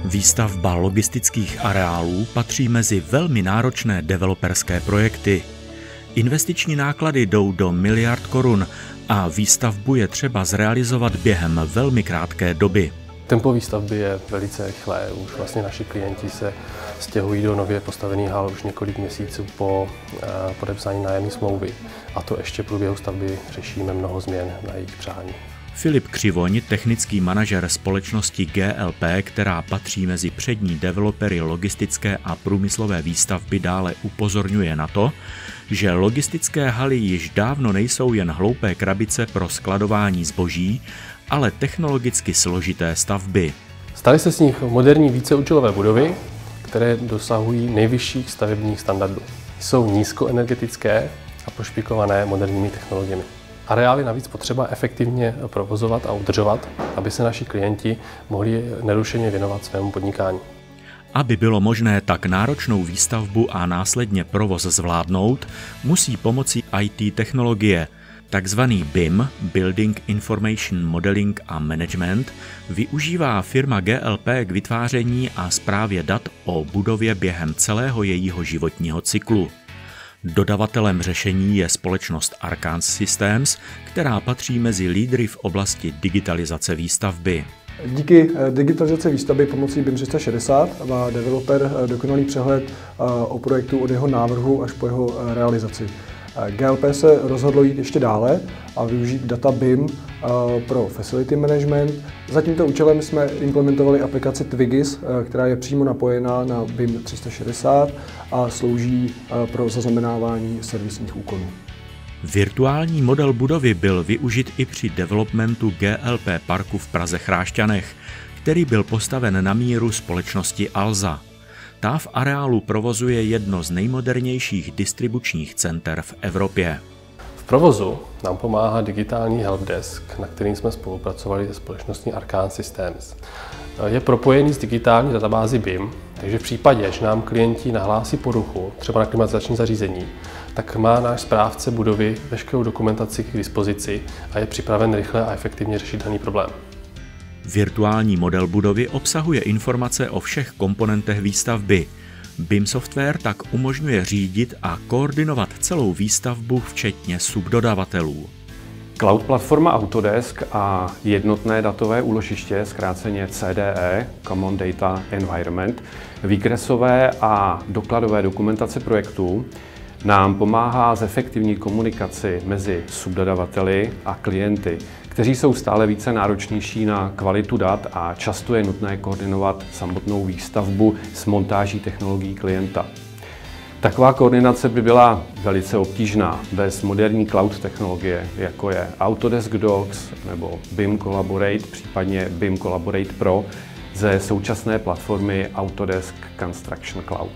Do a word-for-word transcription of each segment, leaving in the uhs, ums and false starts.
Výstavba logistických areálů patří mezi velmi náročné developerské projekty. Investiční náklady jdou do miliard korun a výstavbu je třeba zrealizovat během velmi krátké doby. Tempo výstavby je velice rychlé. Už vlastně naši klienti se stěhují do nově postavených hal už několik měsíců po podepsání nájemní smlouvy. A to ještě v průběhu stavby řešíme mnoho změn na jejich přání. Filip Křivoň, technický manažer společnosti G L P, která patří mezi přední developery logistické a průmyslové výstavby, dále upozorňuje na to, že logistické haly již dávno nejsou jen hloupé krabice pro skladování zboží, ale technologicky složité stavby. Staly se z nich moderní víceúčelové budovy, které dosahují nejvyšších stavebních standardů. Jsou nízkoenergetické a prošpikované moderními technologiemi. Areály navíc potřeba efektivně provozovat a udržovat, aby se naši klienti mohli nerušeně věnovat svému podnikání. Aby bylo možné tak náročnou výstavbu a následně provoz zvládnout, musí pomoci I T technologie. Takzvaný B I M, Building Information Modeling a Management, využívá firma G L P k vytváření a správě dat o budově během celého jejího životního cyklu. Dodavatelem řešení je společnost Arkance Systems, která patří mezi lídry v oblasti digitalizace výstavby. Díky digitalizaci výstavby pomocí B I M tři sta šedesát má developer dokonalý přehled o projektu od jeho návrhu až po jeho realizaci. G L P se rozhodlo jít ještě dále a využít data B I M pro facility management. Za tímto účelem jsme implementovali aplikaci Twigis, která je přímo napojená na B I M tři sta šedesát a slouží pro zaznamenávání servisních úkonů. Virtuální model budovy byl využit i při developmentu G L P Parku v Praze Chrášťanech, který byl postaven na míru společnosti Alza. Ta v areálu provozuje jedno z nejmodernějších distribučních center v Evropě. V provozu nám pomáhá digitální helpdesk, na kterým jsme spolupracovali se společností Arkance Systems. Je propojený s digitální databází B I M, takže v případě, že nám klienti nahlásí poruchu, třeba na klimatizační zařízení, tak má náš správce budovy veškerou dokumentaci k dispozici a je připraven rychle a efektivně řešit daný problém. Virtuální model budovy obsahuje informace o všech komponentech výstavby. B I M software tak umožňuje řídit a koordinovat celou výstavbu včetně subdodavatelů. Cloud platforma Autodesk a jednotné datové úložiště, zkráceně C D E, Common Data Environment, výkresové a dokladové dokumentace projektů, nám pomáhá zefektivnit komunikaci mezi subdodavateli a klienty, kteří jsou stále více náročnější na kvalitu dat a často je nutné koordinovat samotnou výstavbu s montáží technologií klienta. Taková koordinace by byla velice obtížná bez moderní cloud technologie, jako je Autodesk Docs nebo B I M Collaborate, případně B I M Collaborate Pro ze současné platformy Autodesk Construction Cloud.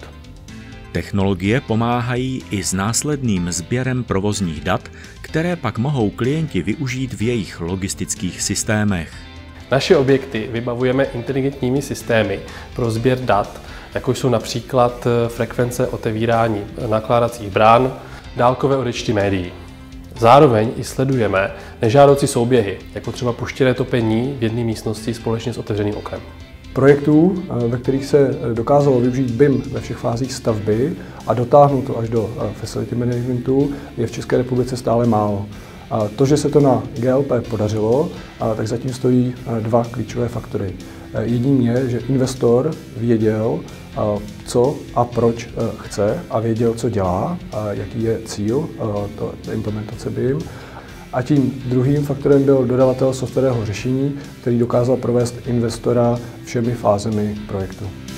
Technologie pomáhají i s následným sběrem provozních dat, které pak mohou klienti využít v jejich logistických systémech. Naše objekty vybavujeme inteligentními systémy pro sběr dat, jako jsou například frekvence otevírání nakládacích brán, dálkové odečty médií. Zároveň i sledujeme nežádoucí souběhy, jako třeba puštěné topení v jedné místnosti společně s otevřeným oknem. Projektů, ve kterých se dokázalo využít B I M ve všech fázích stavby a dotáhnout to až do facility managementu, je v České republice stále málo. A to, že se to na G L P podařilo, tak zatím stojí dva klíčové faktory. Jedním je, že investor věděl, co a proč chce a věděl, co dělá, a jaký je cíl té implementace B I M. A tím druhým faktorem byl dodavatel softwarového řešení, který dokázal provést investora všemi fázemi projektu.